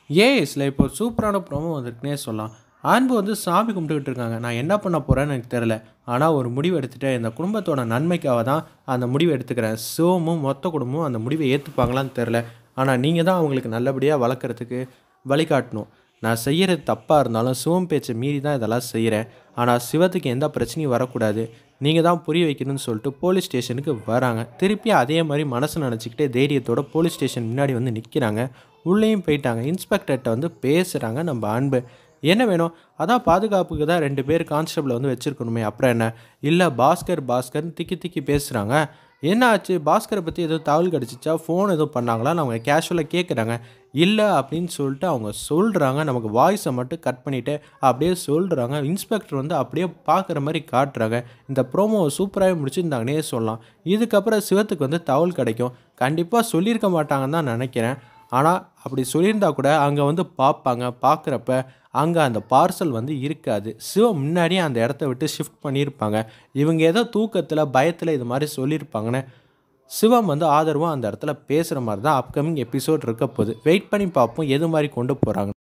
ஏஎஸ்ல இப்போ ஒரு சூப்பரான ப்ரோமோ வந்திருக்குன்னே சொல்லலாம். அன்பு வந்து சாமி கும்பிட்டுக்கிட்டு இருக்காங்க. நான் என்ன பண்ண போறேன்னு எனக்கு தெரியல. ஆனா ஒரு முடிவு எடுத்துட்டேன். இந்த குடும்பத்தோட நன்மைக்காக தான் அந்த முடிவு எடுத்துக்கிறேன். சிவமும் மொத்த குடும்பமும் அந்த முடிவை ஏத்துப்பாங்களான்னு தெரியல. ஆனா நீங்க தான் அவங்களுக்கு நல்லபடியா வளர்க்கறதுக்கு வழிகாட்டணும். நான் செய்யறது தப்பா இருந்தாலும் சிவம் பேச்ச மீறி தான் இதெல்லாம் செய்றேன். ஆனா சிவத்துக்கு எந்த பிரச்சனையும் வரக்கூடாது. நீங்க தான் புரிய வைக்கணும்னு சொல்லிட்டு போலீஸ் ஸ்டேஷனுக்கு வராங்க. திருப்பி அதே மாரி மனசு நெனச்சுக்கிட்டே தைரியத்தோட போலீஸ் ஸ்டேஷன் முன்னாடி வந்து நிக்கிறாங்க. உள்ளேயும் போயிட்டாங்க. இன்ஸ்பெக்டர்ட்ட வந்து பேசுறாங்க நம்ம அன்பு. என்ன வேணும்? அதான் பாதுகாப்புக்கு தான் 2 பேர் கான்ஸ்டபிள வந்து வச்சிருக்கணுமே. அப்புறம் என்ன? இல்ல பாஸ்கர் பாஸ்கர்ன்னு திக்கி திக்கி பேசுறாங்க. என்ன ஆச்சு? பாஸ்கர பத்தி எதுவும் தகவல் கிடைச்சுச்சா? ஃபோன் எதுவும் பண்ணாங்களான்னு அவங்க கேஷுவலா கேட்குறாங்க. இல்ல அப்படின்னு சொல்லிட்டு அவங்க சொல்றாங்க. நமக்கு வாய்ஸ மட்டும் கட் பண்ணிட்டு அப்படியே சொல்றாங்க. இன்ஸ்பெக்டர் வந்து அப்படியே பார்க்குற மாரி காட்டுறாங்க. இந்த ப்ரோமோவ சூப்பராவே முடிச்சிருந்தாங்கன்னே சொல்லலாம். இதுக்கப்புறம் சிவத்துக்கு வந்து தகவல் கிடைக்கும். கண்டிப்பா சொல்லியிருக்க மாட்டாங்கன்னு தான் நெனைக்கிறேன். ஆனா, அப்படி சொல்லியிருந்தா கூட அங்க வந்து பார்ப்பாங்க. பார்க்குறப்ப அங்க அந்த பார்சல் வந்து இருக்காது. சிவம் முன்னாடியே அந்த இடத்த விட்டு ஷிஃப்ட் பண்ணியிருப்பாங்க. இவங்க ஏதோ தூக்கத்தில, பயத்தில இது மாரி சொல்லியிருப்பாங்கன்னு, சிவம் வந்து ஆதரவா அந்த இடத்துல பேசுற மாரி தான் அப்கமிங் எபிசோட் இருக்க போது. வெயிட் பண்ணி பார்ப்போம் எது மாரி கொண்டு போறாங்கன்னு.